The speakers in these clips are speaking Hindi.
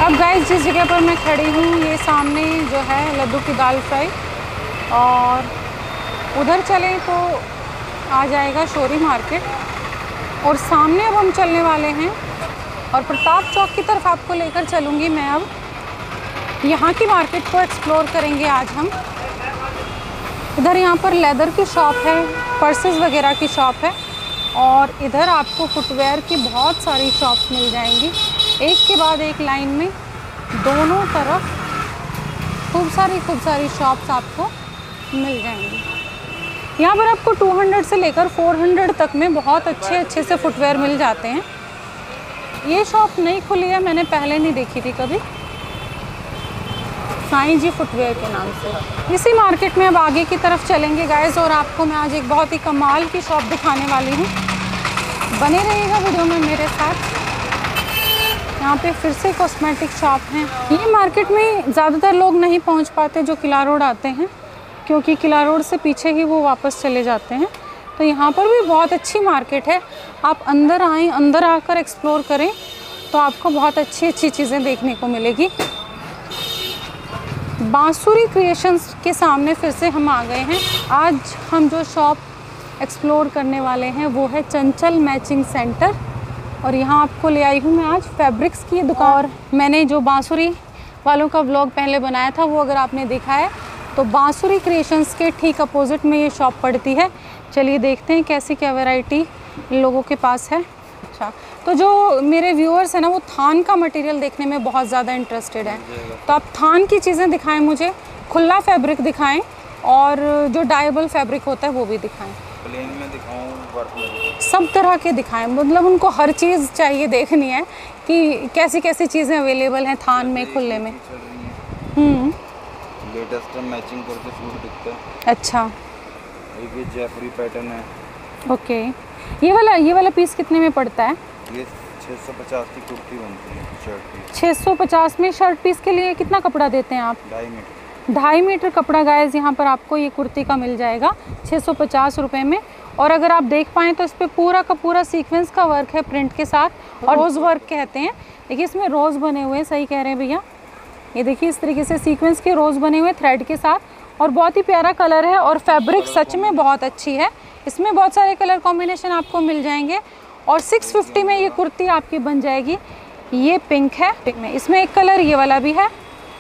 अब गाइस जिस जगह पर मैं खड़ी हूँ ये सामने जो है लड्डू की दाल फ्राई, और उधर चलें तो आ जाएगा शोरी मार्केट, और सामने अब हम चलने वाले हैं और प्रताप चौक की तरफ आपको लेकर चलूँगी मैं। अब यहाँ की मार्केट को एक्सप्लोर करेंगे आज हम। इधर यहाँ पर लेदर की शॉप है, पर्सेस वगैरह की शॉप है, और इधर आपको फुटवेयर की बहुत सारी शॉप्स मिल जाएंगी, एक के बाद एक लाइन में दोनों तरफ खूब सारी शॉप्स आपको मिल जाएंगी। यहाँ पर आपको 200 से लेकर 400 तक में बहुत अच्छे से फुटवेयर मिल जाते हैं। ये शॉप नई खुली है, मैंने पहले नहीं देखी थी कभी, साईं जी फुटवेयर के नाम से। इसी मार्केट में अब आगे की तरफ चलेंगे गाइस, और आपको मैं आज एक बहुत ही कमाल की शॉप दिखाने वाली हूँ। बने रहिएगा वीडियो में मेरे साथ। यहाँ पे फिर से कॉस्मेटिक शॉप हैं। ये मार्केट में ज़्यादातर लोग नहीं पहुँच पाते जो किला रोड आते हैं, क्योंकि किला रोड से पीछे ही वो वापस चले जाते हैं। तो यहाँ पर भी बहुत अच्छी मार्केट है, आप अंदर आएँ, अंदर आकर एक्सप्लोर करें तो आपको बहुत अच्छी चीज़ें देखने को मिलेगी। बांसुरी क्रिएशंस के सामने फिर से हम आ गए हैं। आज हम जो शॉप एक्सप्लोर करने वाले हैं वो है चंचल मैचिंग सेंटर, और यहाँ आपको ले आई हूँ मैं आज फैब्रिक्स की दुकान। और मैंने जो बांसुरी वालों का व्लॉग पहले बनाया था वो अगर आपने देखा है तो बांसुरी क्रिएशंस के ठीक अपोजिट में ये शॉप पड़ती है। चलिए देखते हैं कैसी क्या वैरायटी इन लोगों के पास है। अच्छा, तो जो मेरे व्यूअर्स हैं ना वो थान का मटेरियल देखने में बहुत ज़्यादा इंटरेस्टेड है, तो आप थान की चीज़ें दिखाएं मुझे, खुला फैब्रिक दिखाएं और जो डाइबल फैब्रिक होता है वो भी दिखाएं। प्लेन में दिखाऊं, वर्क में दिखाऊं? सब तरह के दिखाएं, मतलब उनको हर चीज़ चाहिए देखनी है कि कैसी कैसी चीज़ें अवेलेबल हैं थान में, खुले में। लेटेस्ट मैचिंग करके सूट दिखता है। अच्छा, एक ये जयपुरी पैटर्न है। ओके, ये वाला पीस कितने में पड़ता है? ये 650 की कुर्ती बनती है, शर्ट पीस। 650 में शर्ट पीस के लिए कितना कपड़ा देते हैं आप? 2.5 मीटर। 2.5 मीटर कपड़ा गाइस यहाँ पर आपको ये कुर्ती का मिल जाएगा 650 रुपये में। और अगर आप देख पाएँ तो इस पर पूरा का पूरा सीक्वेंस का वर्क है प्रिंट के साथ, और रोज़ वर्क कहते हैं। देखिए इसमें रोज़ बने हुए हैं, सही कह रहे हैं भैया, ये देखिए इस तरीके से सीक्वेंस के रोज़ बने हुए थ्रेड के साथ, और बहुत ही प्यारा कलर है, और फैब्रिक सच में बहुत अच्छी है। इसमें बहुत सारे कलर कॉम्बिनेशन आपको मिल जाएंगे, और 650 में ये कुर्ती आपकी बन जाएगी। ये पिंक है, इसमें एक कलर ये वाला भी है।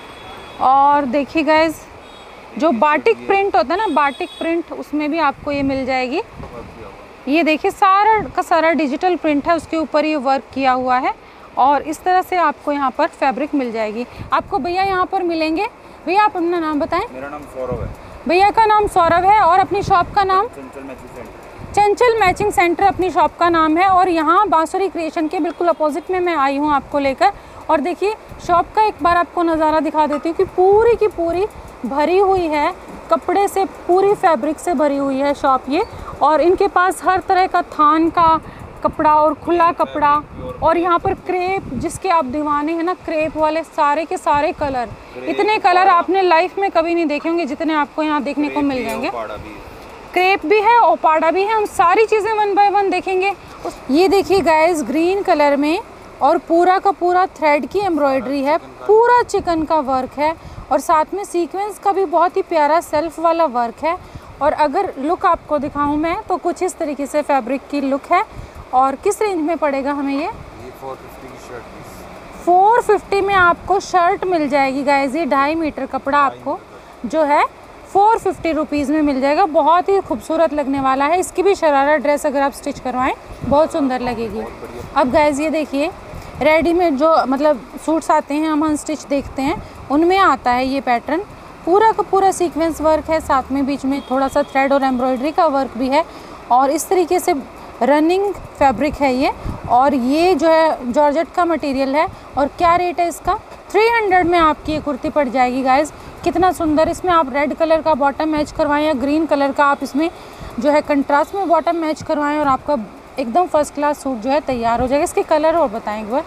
और देखिए गाइज जो बाटिक प्रिंट होता है ना, बाटिक प्रिंट, उसमें भी आपको ये मिल जाएगी। ये देखिए सारा का सारा डिजिटल प्रिंट है, उसके ऊपर ये वर्क किया हुआ है, और इस तरह से आपको यहाँ पर फैब्रिक मिल जाएगी। आपको भैया यहाँ पर मिलेंगे। भैया आप अपना नाम बताएं। मेरा नाम सौरभ है। भैया का नाम सौरभ है, और अपनी शॉप का नाम Chanchal matching centre. Chanchal matching centre अपनी शॉप का नाम है। और यहाँ बांसुरी क्रिएशन के बिल्कुल अपोजिट में मैं आई हूँ आपको लेकर। और देखिए शॉप का एक बार आपको नज़ारा दिखा देती हूँ कि पूरी की पूरी भरी हुई है कपड़े से, पूरी फैब्रिक से भरी हुई है शॉप ये। और इनके पास हर तरह का थान का कपड़ा और खुला कपड़ा, और यहाँ पर क्रेप, जिसके आप दीवाने हैं ना, क्रेप वाले सारे के सारे कलर, इतने कलर आपने लाइफ में कभी नहीं देखे होंगे जितने आपको यहाँ देखने को मिल जाएंगे। क्रेप भी है, ओपाड़ा भी है, हम सारी चीज़ें 1 बाय 1 देखेंगे। ये देखिए गाइस ग्रीन कलर में, और पूरा का पूरा थ्रेड की एम्ब्रॉयडरी है, पूरा चिकन का वर्क है, और साथ में सीक्वेंस का भी बहुत ही प्यारा सेल्फ वाला वर्क है। और अगर लुक आपको दिखाऊं मैं तो कुछ इस तरीके से फैब्रिक की लुक है। और किस रेंज में पड़ेगा हमें ये? 450 की शर्ट पीस। 450 में आपको शर्ट मिल जाएगी गाइस। ये 2.5 मीटर कपड़ा आपको जो है 450 रुपीज़ में मिल जाएगा। बहुत ही खूबसूरत लगने वाला है। इसकी भी शरारा ड्रेस अगर आप स्टिच करवाएं बहुत सुंदर लगेगी। अब गाइस ये देखिए रेडीमेड जो मतलब सूट्स आते हैं, हम अनस्टिच देखते हैं, उनमें आता है ये पैटर्न। पूरा का पूरा सीक्वेंस वर्क है, साथ में बीच में थोड़ा सा थ्रेड और एम्ब्रॉयडरी का वर्क भी है, और इस तरीके से रनिंग फैब्रिक है ये। और ये जो है जॉर्जेट का मटेरियल है। और क्या रेट है इसका? 300 में आपकी ये कुर्ती पड़ जाएगी गाइस। कितना सुंदर, इसमें आप रेड कलर का बॉटम मैच करवाएं या ग्रीन कलर का आप इसमें जो है कंट्रास्ट में बॉटम मैच करवाएं, और आपका एकदम फर्स्ट क्लास सूट जो है तैयार हो जाएगा। इसके कलर और बताएंगे वो।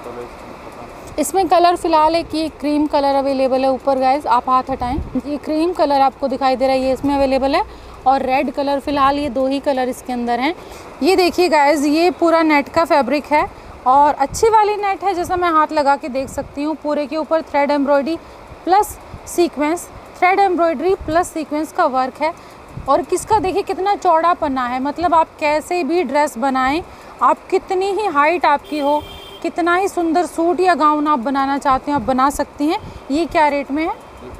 इसमें कलर फिलहाल एक ये क्रीम कलर अवेलेबल है ऊपर गाइस, आप हाथ हटाएं, ये क्रीम कलर आपको दिखाई दे रहा है, ये इसमें अवेलेबल है। और रेड कलर फिलहाल ये 2 ही कलर इसके अंदर हैं। ये देखिए गाइस ये पूरा नेट का फैब्रिक है, और अच्छी वाली नेट है, जैसा मैं हाथ लगा के देख सकती हूँ। पूरे के ऊपर thread embroidery plus sequence, thread embroidery plus sequence का वर्क है। और किसका देखिए कितना चौड़ा पन्ना है, मतलब आप कैसे भी ड्रेस बनाएं, आप कितनी ही हाइट आपकी हो, कितना ही सुंदर सूट या गाउन आप बनाना चाहते हो आप बना सकती हैं। ये क्या रेट में है?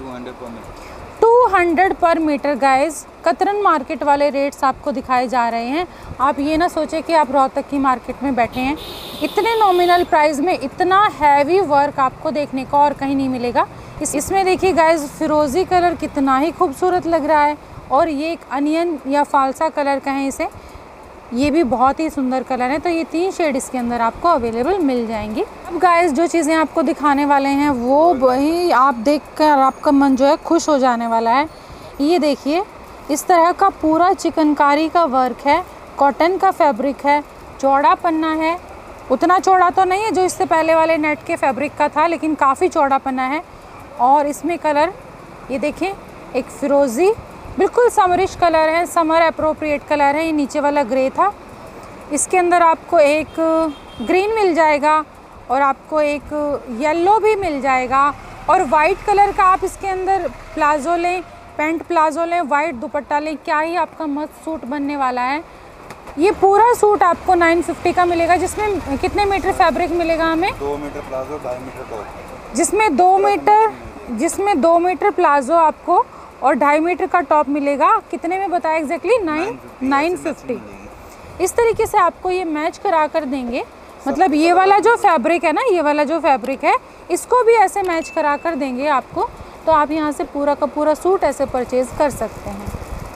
200 पर मीटर गाइस। कतरन मार्केट वाले रेट्स आपको दिखाए जा रहे हैं। आप ये ना सोचें कि आप रोहतक की मार्केट में बैठे हैं। इतने नॉमिनल प्राइस में इतना हैवी वर्क आपको देखने को और कहीं नहीं मिलेगा। इसमें देखिए गाइस फिरोज़ी कलर कितना ही खूबसूरत लग रहा है, और ये एक अनियन या फालसा कलर कहें इसे, ये भी बहुत ही सुंदर कलर है। तो ये 3 शेड इसके अंदर आपको अवेलेबल मिल जाएंगी। अब गाइस जो चीज़ें आपको दिखाने वाले हैं वो वही आप देखकर आपका मन जो है खुश हो जाने वाला है। ये देखिए इस तरह का पूरा चिकनकारी का वर्क है, कॉटन का फैब्रिक है, चौड़ा पन्ना है। उतना चौड़ा तो नहीं है जो इससे पहले वाले नेट के फैब्रिक का था, लेकिन काफ़ी चौड़ा पन्ना है। और इसमें कलर ये देखें, एक फ़िरोज़ी बिल्कुल समरिश कलर है, समर अप्रोप्रिएट कलर है। ये नीचे वाला ग्रे था, इसके अंदर आपको एक ग्रीन मिल जाएगा और आपको एक येलो भी मिल जाएगा, और वाइट कलर का आप इसके अंदर प्लाज़ो लें, पैंट प्लाज़ो लें, वाइट दुपट्टा लें, क्या ही आपका मस्त सूट बनने वाला है। ये पूरा सूट आपको 950 का मिलेगा, जिसमें कितने मीटर फैब्रिक मिलेगा हमें? 2 मीटर प्लाजो, 2.5 मीटर टॉप। जिसमें 2 मीटर प्लाज़ो आपको और 2.5 मीटर का टॉप मिलेगा। कितने में बताया एग्जैक्टली? 950। इस तरीके से आपको ये मैच करा कर देंगे। मतलब ये वाला जो फैब्रिक है ना, ये वाला जो फैब्रिक है, इसको भी ऐसे मैच करा कर देंगे आपको। तो आप यहाँ से पूरा का पूरा सूट ऐसे परचेज़ कर सकते हैं।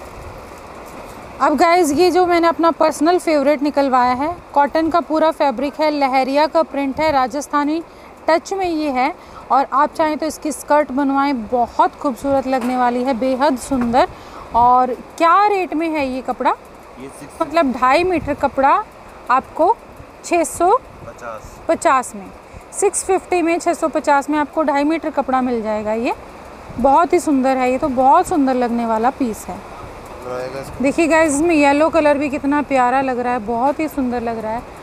अब गाइज ये जो मैंने अपना पर्सनल फेवरेट निकलवाया है, कॉटन का पूरा फैब्रिक है, लहरिया का प्रिंट है, राजस्थानी टच में ये है। और आप चाहें तो इसकी स्कर्ट बनवाएं, बहुत खूबसूरत लगने वाली है, बेहद सुंदर। और क्या रेट में है ये कपड़ा? ये मतलब 2.5 मीटर कपड़ा आपको 650 में, 650 में, 650 में आपको 2.5 मीटर कपड़ा मिल जाएगा। ये बहुत ही सुंदर है, ये तो बहुत सुंदर लगने वाला पीस है। देखिए गाइस इसमें येलो कलर भी कितना प्यारा लग रहा है, बहुत ही सुंदर लग रहा है।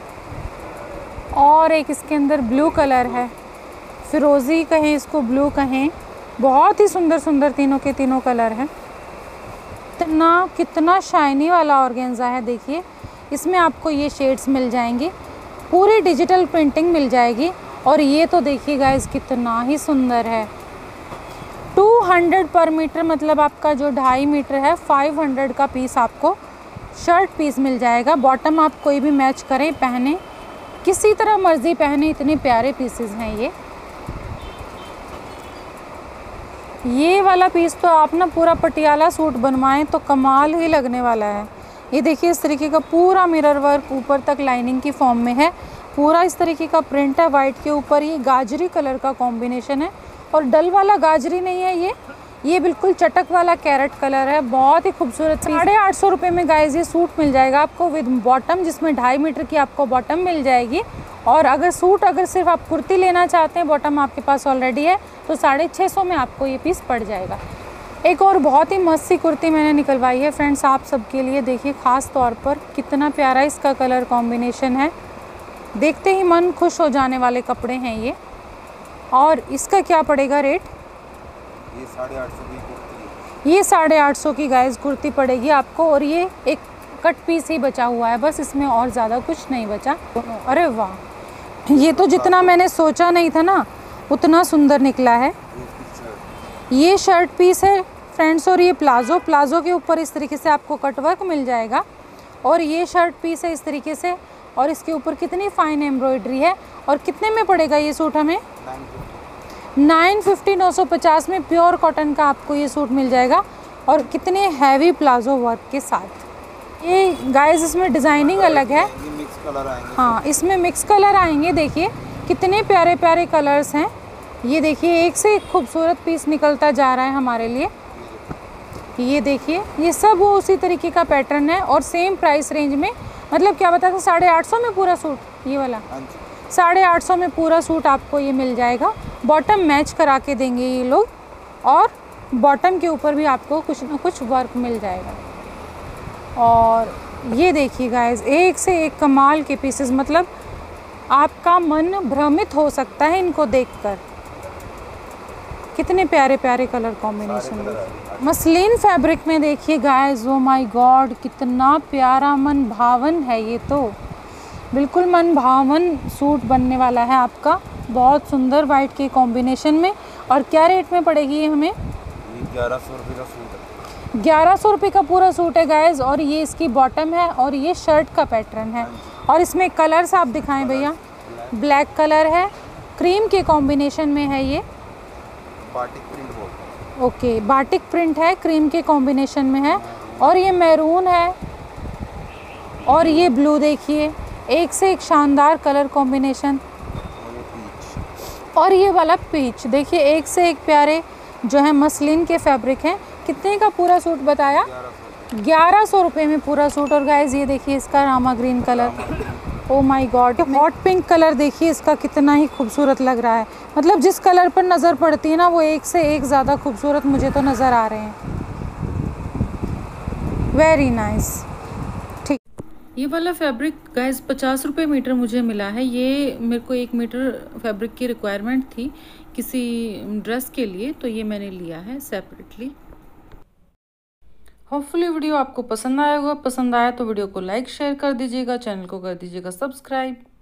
और एक इसके अंदर ब्लू कलर है, फिरोज़ी कहें इसको, ब्लू कहें, बहुत ही सुंदर सुंदर तीनों के तीनों कलर हैं। कितना शाइनी वाला ऑर्गेन्जा है। देखिए इसमें आपको ये शेड्स मिल जाएंगी, पूरी डिजिटल प्रिंटिंग मिल जाएगी। और ये तो देखिए गाइस कितना ही सुंदर है। 200 पर मीटर, मतलब आपका जो 2.5 मीटर है, 500 का पीस आपको शर्ट पीस मिल जाएगा। बॉटम आप कोई भी मैच करें, पहने, किसी तरह मर्जी पहने, इतने प्यारे पीसेस हैं ये वाला पीस तो आप ना पूरा पटियाला सूट बनवाएं तो कमाल ही लगने वाला है। ये देखिए इस तरीके का पूरा मिरर वर्क ऊपर तक लाइनिंग की फॉर्म में है, पूरा इस तरीके का प्रिंट है वाइट के ऊपर। ये गाजरी कलर का कॉम्बिनेशन है, और डल वाला गाजरी नहीं है, ये बिल्कुल चटक वाला कैरेट कलर है, बहुत ही खूबसूरत। 850 रुपये में गाइस ये सूट मिल जाएगा आपको विद बॉटम, जिसमें 2.5 मीटर की आपको बॉटम मिल जाएगी। और अगर सिर्फ आप कुर्ती लेना चाहते हैं, बॉटम आपके पास ऑलरेडी है, तो 650 में आपको ये पीस पड़ जाएगा। एक और बहुत ही मस्त सी कुर्ती मैंने निकलवाई है फ्रेंड्स आप सबके लिए। देखिए ख़ास तौर पर कितना प्यारा इसका कलर कॉम्बिनेशन है, देखते ही मन खुश हो जाने वाले कपड़े हैं ये। और इसका क्या पड़ेगा रेट? ये 850 की कुर्ती है। ये 850 की गाइस कुर्ती पड़ेगी आपको। और ये एक कट पीस ही बचा हुआ है बस, इसमें और ज़्यादा कुछ नहीं बचा। अरे वाह, ये तो जितना मैंने सोचा नहीं था ना उतना सुंदर निकला है। ये शर्ट पीस है फ्रेंड्स, और ये प्लाज़ो के ऊपर इस तरीके से आपको कटवर्क मिल जाएगा। और ये शर्ट पीस है इस तरीके से, और इसके ऊपर कितनी फ़ाइन एम्ब्रॉयडरी है। और कितने में पड़ेगा ये सूट हमें? 950, 950 में प्योर कॉटन का आपको ये सूट मिल जाएगा, और कितने हैवी प्लाज़ो वर्क के साथ। ये गाइस इसमें डिज़ाइनिंग अलग है। मिक्स कलर आएंगे। हाँ, इसमें मिक्स कलर आएंगे। देखिए कितने प्यारे प्यारे कलर्स हैं। ये देखिए एक से एक खूबसूरत पीस निकलता जा रहा है हमारे लिए। ये देखिए ये सब वो उसी तरीके का पैटर्न है, और सेम प्राइस रेंज में। मतलब क्या बता, 850 में पूरा सूट ये वाला, 850 में पूरा सूट आपको ये मिल जाएगा। बॉटम मैच करा के देंगे ये लोग, और बॉटम के ऊपर भी आपको कुछ ना कुछ वर्क मिल जाएगा। और ये देखिए गाइस एक से एक कमाल के पीसेस, मतलब आपका मन भ्रमित हो सकता है इनको देखकर। कितने प्यारे प्यारे कलर कॉम्बिनेशन। मसलिन फैब्रिक में देखिए गाइस, ओ माय गॉड कितना प्यारा मन भावन है ये तो, बिल्कुल मन भावन सूट बनने वाला है आपका, बहुत सुंदर वाइट के कॉम्बिनेशन में। और क्या रेट में पड़ेगी ये हमें? 1100 रुपये का सूट है। 1100 रुपये का पूरा सूट है गाइस। और ये इसकी बॉटम है और ये शर्ट का पैटर्न है। और इसमें कलर्स आप दिखाएं भैया। ब्लैक कलर है, क्रीम के कॉम्बिनेशन में है ये, बाटिक प्रिंट बोलते हैं। ओके बाटिक प्रिंट है, क्रीम के कॉम्बिनेशन में है। और ये मैरून है और ये ब्लू, देखिए एक से एक शानदार कलर कॉम्बिनेशन। और ये वाला पीच देखिए, एक से एक प्यारे जो है मसलिन के फैब्रिक हैं। कितने का पूरा सूट बताया? 1100 रुपये में पूरा सूट। और गाइस ये देखिए इसका Rama green colour, oh my god hot pink colour देखिए इसका कितना ही खूबसूरत लग रहा है। मतलब जिस कलर पर नज़र पड़ती है ना वो एक से एक ज़्यादा खूबसूरत मुझे तो नज़र आ रहे हैं। Very nice. ठीक, ये वाला फैब्रिक गाइस 50 रुपये मीटर मुझे मिला है। ये मेरे को 1 मीटर फैब्रिक की रिक्वायरमेंट थी किसी ड्रेस के लिए, तो ये मैंने लिया है सेपरेटली। होपफुली वीडियो आपको पसंद आया होगा। पसंद आया तो वीडियो को लाइक शेयर कर दीजिएगा, चैनल को कर दीजिएगा सब्सक्राइब।